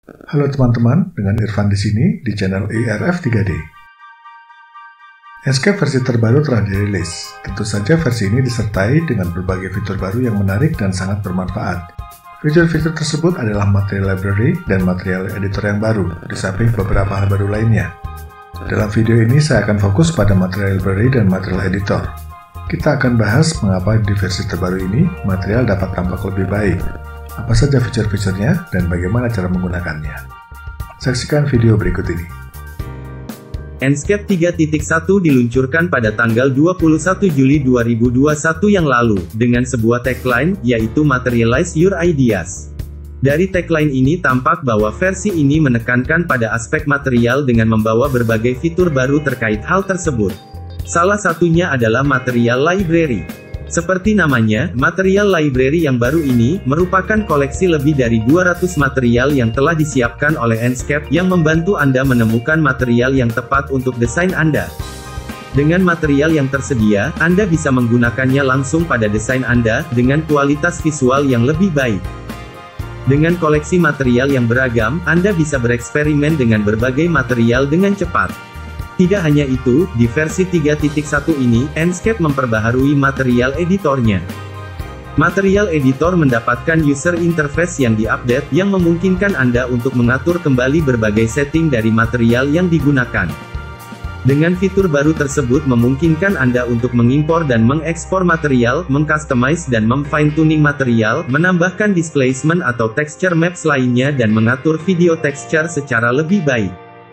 Halo teman-teman, dengan Irfan di sini di channel IRF 3D. Enscape versi terbaru telah dirilis. Tentu saja versi ini disertai dengan berbagai fitur baru yang menarik dan sangat bermanfaat. Fitur-fitur tersebut adalah material library dan material editor yang baru, di samping beberapa hal baru lainnya. Dalam video ini saya akan fokus pada material library dan material editor. Kita akan bahas mengapa di versi terbaru ini material dapat tampak lebih baik. Apa saja fitur-fiturnya dan bagaimana cara menggunakannya. Saksikan video berikut ini. Enscape 3.1 diluncurkan pada tanggal 21 Juli 2021 yang lalu, dengan sebuah tagline, yaitu Materialize Your Ideas. Dari tagline ini tampak bahwa versi ini menekankan pada aspek material dengan membawa berbagai fitur baru terkait hal tersebut. Salah satunya adalah Material Library. Seperti namanya, Material Library yang baru ini, merupakan koleksi lebih dari 200 material yang telah disiapkan oleh Enscape, yang membantu Anda menemukan material yang tepat untuk desain Anda. Dengan material yang tersedia, Anda bisa menggunakannya langsung pada desain Anda, dengan kualitas visual yang lebih baik. Dengan koleksi material yang beragam, Anda bisa bereksperimen dengan berbagai material dengan cepat. Tidak hanya itu, di versi 3.1 ini, Enscape memperbaharui material editornya. Material editor mendapatkan user interface yang diupdate, yang memungkinkan Anda untuk mengatur kembali berbagai setting dari material yang digunakan. Dengan fitur baru tersebut memungkinkan Anda untuk mengimpor dan mengekspor material, mengcustomize dan memfine-tuning material, menambahkan displacement atau texture maps lainnya dan mengatur video texture secara lebih baik.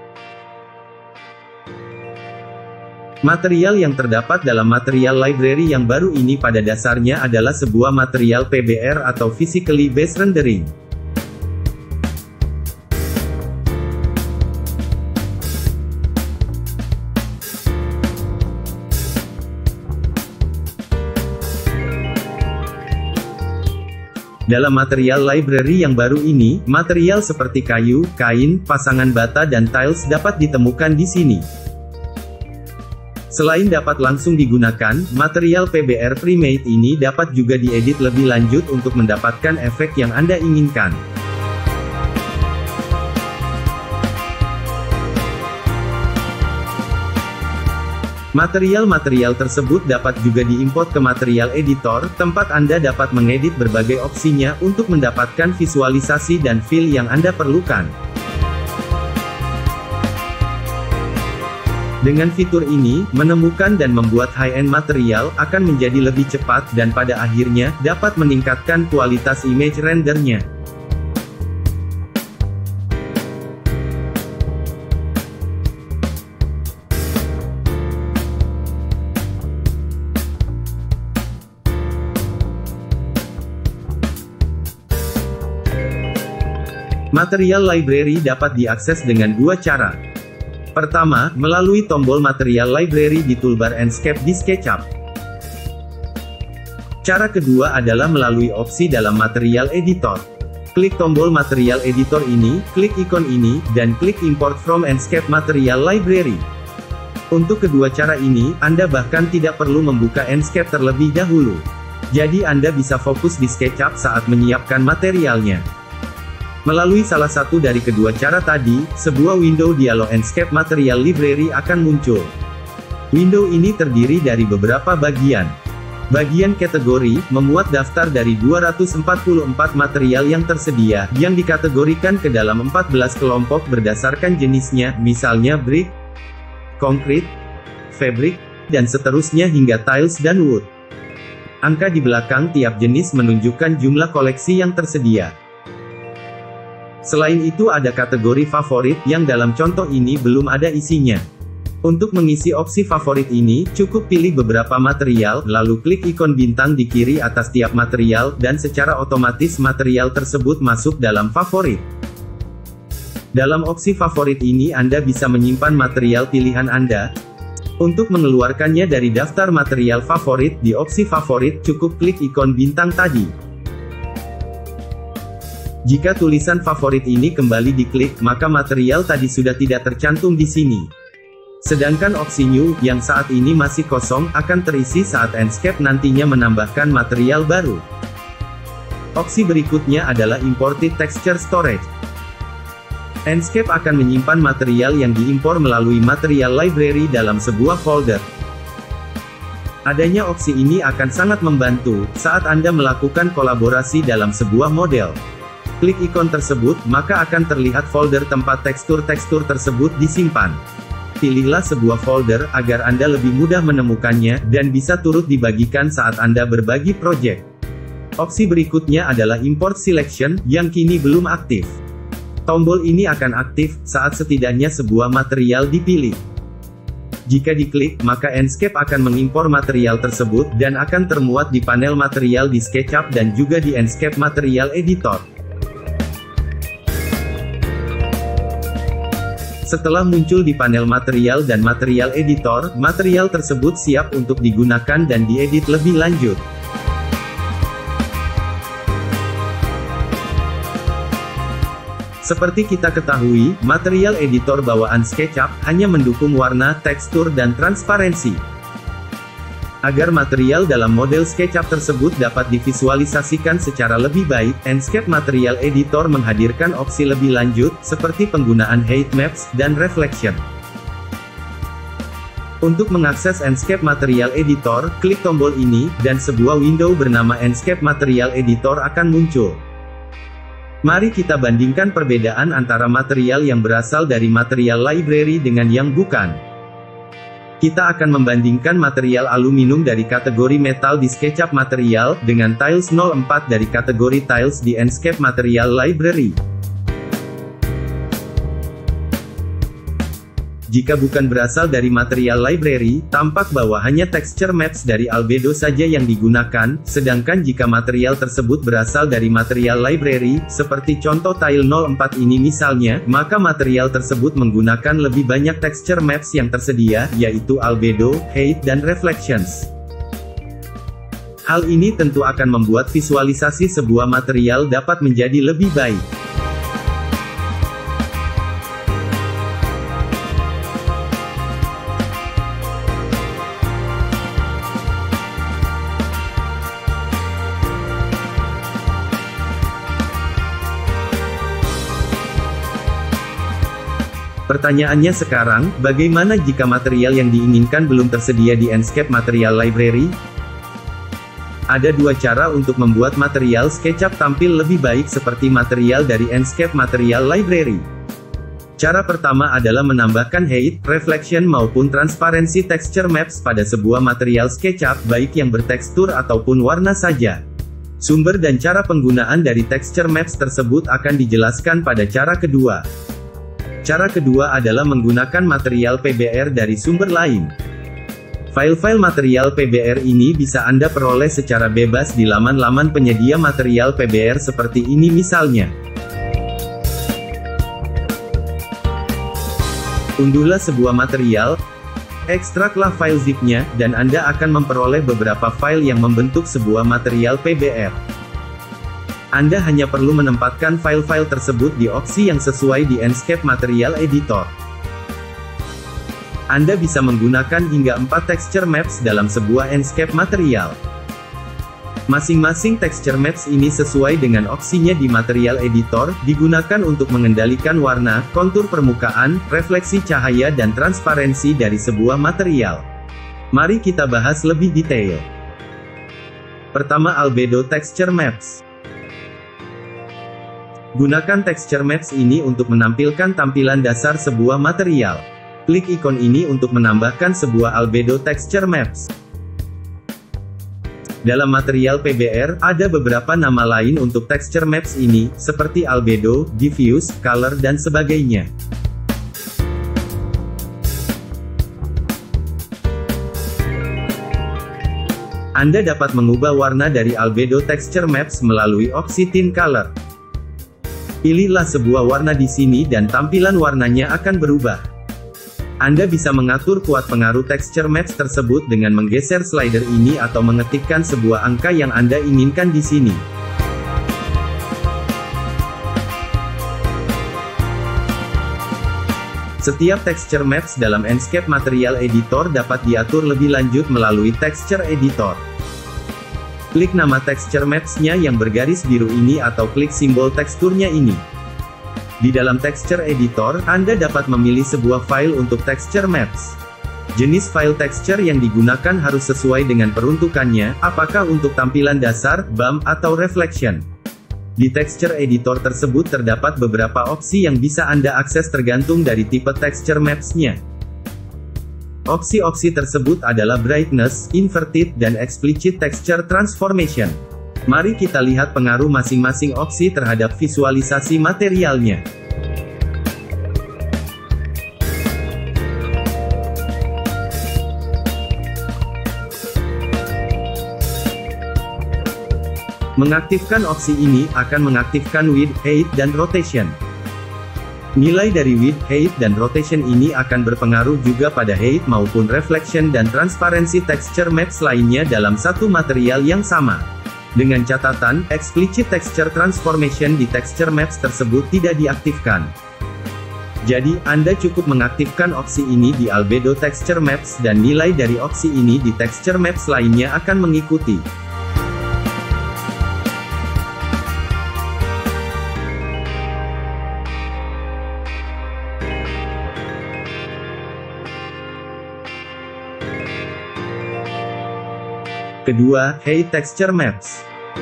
Material yang terdapat dalam material library yang baru ini pada dasarnya adalah sebuah material PBR atau Physically Based Rendering. Dalam material library yang baru ini, material seperti kayu, kain, pasangan bata dan tiles dapat ditemukan di sini. Selain dapat langsung digunakan, material PBR pre-made ini dapat juga diedit lebih lanjut untuk mendapatkan efek yang Anda inginkan. Material-material tersebut dapat juga diimport ke material editor, tempat Anda dapat mengedit berbagai opsinya untuk mendapatkan visualisasi dan feel yang Anda perlukan. Dengan fitur ini, menemukan dan membuat high-end material akan menjadi lebih cepat dan pada akhirnya, dapat meningkatkan kualitas image rendernya. Material library dapat diakses dengan dua cara. Pertama, melalui tombol Material Library di toolbar Enscape di SketchUp. Cara kedua adalah melalui opsi dalam Material Editor. Klik tombol Material Editor ini, klik ikon ini, dan klik Import from Enscape Material Library. Untuk kedua cara ini, Anda bahkan tidak perlu membuka Enscape terlebih dahulu. Jadi Anda bisa fokus di SketchUp saat menyiapkan materialnya. Melalui salah satu dari kedua cara tadi, sebuah window dialog Enscape Material Library akan muncul. Window ini terdiri dari beberapa bagian. Bagian kategori, memuat daftar dari 244 material yang tersedia, yang dikategorikan ke dalam 14 kelompok berdasarkan jenisnya, misalnya brick, concrete, fabric, dan seterusnya hingga tiles dan wood. Angka di belakang tiap jenis menunjukkan jumlah koleksi yang tersedia. Selain itu ada kategori favorit, yang dalam contoh ini belum ada isinya. Untuk mengisi opsi favorit ini, cukup pilih beberapa material, lalu klik ikon bintang di kiri atas tiap material, dan secara otomatis material tersebut masuk dalam favorit. Dalam opsi favorit ini Anda bisa menyimpan material pilihan Anda. Untuk mengeluarkannya dari daftar material favorit, di opsi favorit, cukup klik ikon bintang tadi. Jika tulisan favorit ini kembali diklik, maka material tadi sudah tidak tercantum di sini. Sedangkan opsi new, yang saat ini masih kosong, akan terisi saat Enscape nantinya menambahkan material baru. Opsi berikutnya adalah Imported Texture Storage. Enscape akan menyimpan material yang diimpor melalui material library dalam sebuah folder. Adanya opsi ini akan sangat membantu saat Anda melakukan kolaborasi dalam sebuah model. Klik ikon tersebut, maka akan terlihat folder tempat tekstur-tekstur tersebut disimpan. Pilihlah sebuah folder agar Anda lebih mudah menemukannya dan bisa turut dibagikan saat Anda berbagi project. Opsi berikutnya adalah Import Selection yang kini belum aktif. Tombol ini akan aktif saat setidaknya sebuah material dipilih. Jika diklik, maka Enscape akan mengimpor material tersebut dan akan termuat di panel material di SketchUp dan juga di Enscape Material Editor. Setelah muncul di panel material dan material editor, material tersebut siap untuk digunakan dan diedit lebih lanjut. Seperti kita ketahui, material editor bawaan SketchUp hanya mendukung warna, tekstur, dan transparansi. Agar material dalam model SketchUp tersebut dapat divisualisasikan secara lebih baik, Enscape Material Editor menghadirkan opsi lebih lanjut, seperti penggunaan heat maps dan reflection. Untuk mengakses Enscape Material Editor, klik tombol ini, dan sebuah window bernama Enscape Material Editor akan muncul. Mari kita bandingkan perbedaan antara material yang berasal dari material library dengan yang bukan. Kita akan membandingkan material aluminium dari kategori metal di SketchUp Material, dengan tiles 04 dari kategori tiles di Enscape Material Library. Jika bukan berasal dari material library, tampak bahwa hanya texture maps dari Albedo saja yang digunakan, sedangkan jika material tersebut berasal dari material library, seperti contoh tile 04 ini misalnya, maka material tersebut menggunakan lebih banyak texture maps yang tersedia, yaitu Albedo, Height, dan Reflections. Hal ini tentu akan membuat visualisasi sebuah material dapat menjadi lebih baik. Pertanyaannya sekarang, bagaimana jika material yang diinginkan belum tersedia di Enscape Material Library? Ada dua cara untuk membuat material SketchUp tampil lebih baik seperti material dari Enscape Material Library. Cara pertama adalah menambahkan height, reflection maupun transparansi texture maps pada sebuah material SketchUp, baik yang bertekstur ataupun warna saja. Sumber dan cara penggunaan dari texture maps tersebut akan dijelaskan pada cara kedua. Cara kedua adalah menggunakan material PBR dari sumber lain. File-file material PBR ini bisa Anda peroleh secara bebas di laman-laman penyedia material PBR seperti ini misalnya. Unduhlah sebuah material, ekstraklah file zip-nya, dan Anda akan memperoleh beberapa file yang membentuk sebuah material PBR. Anda hanya perlu menempatkan file-file tersebut di opsi yang sesuai di Enscape Material Editor. Anda bisa menggunakan hingga 4 texture maps dalam sebuah Enscape Material. Masing-masing texture maps ini sesuai dengan opsinya di Material Editor, digunakan untuk mengendalikan warna, kontur permukaan, refleksi cahaya dan transparansi dari sebuah material. Mari kita bahas lebih detail. Pertama, Albedo Texture Maps. Gunakan texture maps ini untuk menampilkan tampilan dasar sebuah material. Klik ikon ini untuk menambahkan sebuah Albedo Texture Maps. Dalam material PBR, ada beberapa nama lain untuk texture maps ini, seperti Albedo, Diffuse, Color dan sebagainya. Anda dapat mengubah warna dari Albedo Texture Maps melalui opsi Tint Color. Pilihlah sebuah warna di sini dan tampilan warnanya akan berubah. Anda bisa mengatur kuat pengaruh texture maps tersebut dengan menggeser slider ini atau mengetikkan sebuah angka yang Anda inginkan di sini. Setiap texture maps dalam Enscape Material Editor dapat diatur lebih lanjut melalui Texture Editor. Klik nama texture maps-nya yang bergaris biru ini atau klik simbol teksturnya ini. Di dalam Texture Editor, Anda dapat memilih sebuah file untuk texture maps. Jenis file texture yang digunakan harus sesuai dengan peruntukannya, apakah untuk tampilan dasar, bump, atau reflection. Di Texture Editor tersebut terdapat beberapa opsi yang bisa Anda akses tergantung dari tipe texture maps-nya. Opsi-opsi tersebut adalah Brightness, Inverted, dan Explicit Texture Transformation. Mari kita lihat pengaruh masing-masing opsi terhadap visualisasi materialnya. Mengaktifkan opsi ini akan mengaktifkan width, height, dan rotation. Nilai dari width, height, dan rotation ini akan berpengaruh juga pada height maupun reflection dan transparansi texture maps lainnya dalam satu material yang sama. Dengan catatan, Explicit Texture Transformation di texture maps tersebut tidak diaktifkan. Jadi, Anda cukup mengaktifkan opsi ini di Albedo Texture Maps dan nilai dari opsi ini di texture maps lainnya akan mengikuti. Kedua, Height Texture Maps.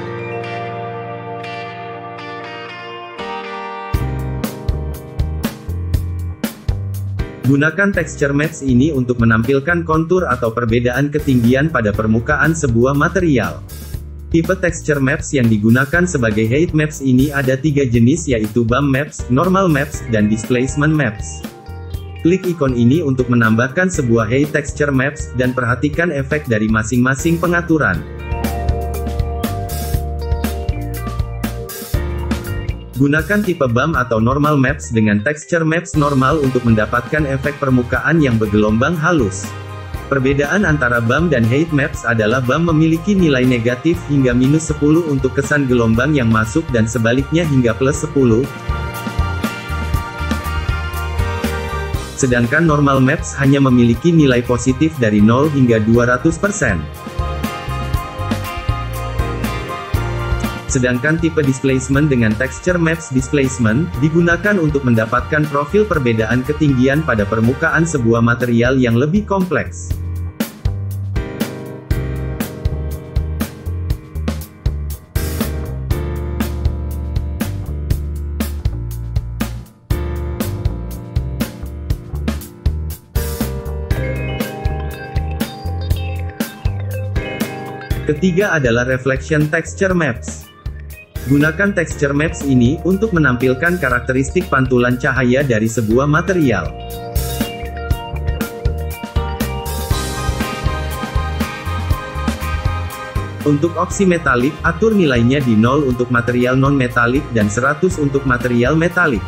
Gunakan texture maps ini untuk menampilkan kontur atau perbedaan ketinggian pada permukaan sebuah material. Tipe texture maps yang digunakan sebagai height maps ini ada 3 jenis, yaitu bump maps, normal maps, dan displacement maps. Klik ikon ini untuk menambahkan sebuah height texture maps, dan perhatikan efek dari masing-masing pengaturan. Gunakan tipe bump atau normal maps dengan texture maps normal untuk mendapatkan efek permukaan yang bergelombang halus. Perbedaan antara bump dan height maps adalah bump memiliki nilai negatif hingga -10 untuk kesan gelombang yang masuk dan sebaliknya hingga +10. Sedangkan normal maps hanya memiliki nilai positif dari 0 hingga 200%. Sedangkan tipe displacement dengan texture maps displacement, digunakan untuk mendapatkan profil perbedaan ketinggian pada permukaan sebuah material yang lebih kompleks. Ketiga adalah Reflection Texture Maps. Gunakan texture maps ini untuk menampilkan karakteristik pantulan cahaya dari sebuah material. Untuk opsi metalik, atur nilainya di 0 untuk material non-metalik dan 100 untuk material metalik.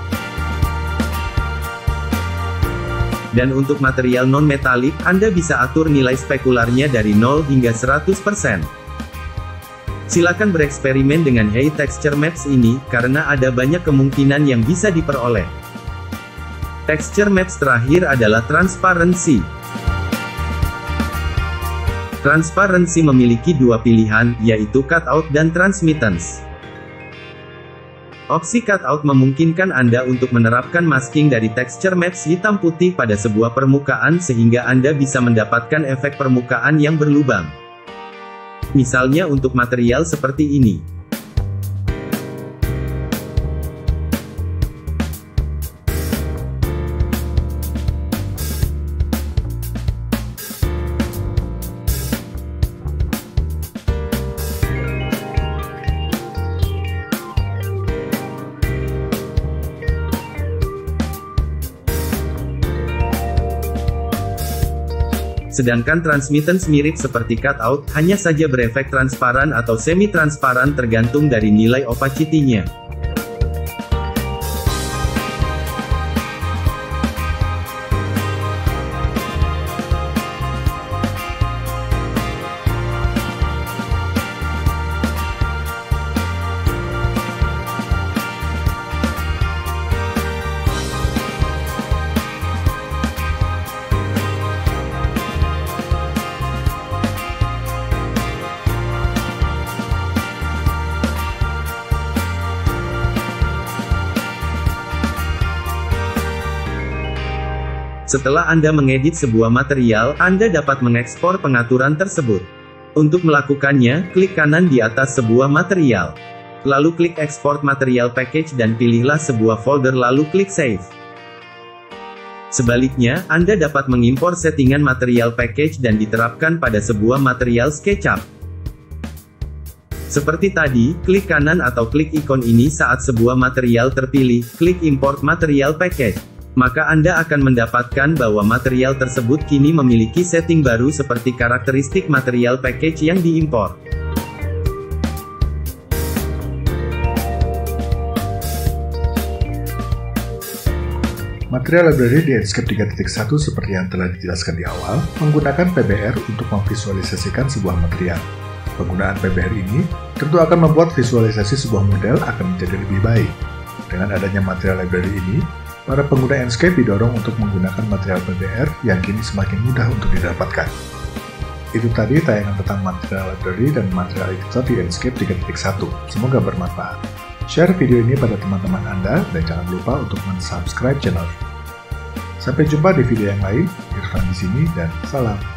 Dan untuk material non-metalik, Anda bisa atur nilai spekularnya dari 0 hingga 100%. Silakan bereksperimen dengan height texture maps ini, karena ada banyak kemungkinan yang bisa diperoleh. Texture maps terakhir adalah transparansi. Transparansi memiliki dua pilihan, yaitu cutout dan transmittance. Opsi cutout memungkinkan Anda untuk menerapkan masking dari texture maps hitam putih pada sebuah permukaan sehingga Anda bisa mendapatkan efek permukaan yang berlubang. Misalnya untuk material seperti ini. Sedangkan transmittance mirip seperti cutout, hanya saja berefek transparan atau semi-transparan tergantung dari nilai opacity-nya. Setelah Anda mengedit sebuah material, Anda dapat mengekspor pengaturan tersebut. Untuk melakukannya, klik kanan di atas sebuah material. Lalu klik Export Material Package dan pilihlah sebuah folder lalu klik Save. Sebaliknya, Anda dapat mengimpor settingan material package dan diterapkan pada sebuah material SketchUp. Seperti tadi, klik kanan atau klik ikon ini saat sebuah material terpilih, klik Import Material Package. Maka Anda akan mendapatkan bahwa material tersebut kini memiliki setting baru seperti karakteristik material package yang diimpor. Material library di Enscape 3.1 seperti yang telah dijelaskan di awal, menggunakan PBR untuk memvisualisasikan sebuah material. Penggunaan PBR ini tentu akan membuat visualisasi sebuah model akan menjadi lebih baik. Dengan adanya material library ini, para pengguna Enscape didorong untuk menggunakan material PBR yang kini semakin mudah untuk didapatkan. Itu tadi tayangan tentang material library dan material editor di Enscape 3.1. Semoga bermanfaat. Share video ini pada teman-teman Anda dan jangan lupa untuk subscribe channel. Sampai jumpa di video yang lain. Irfan di sini dan salam.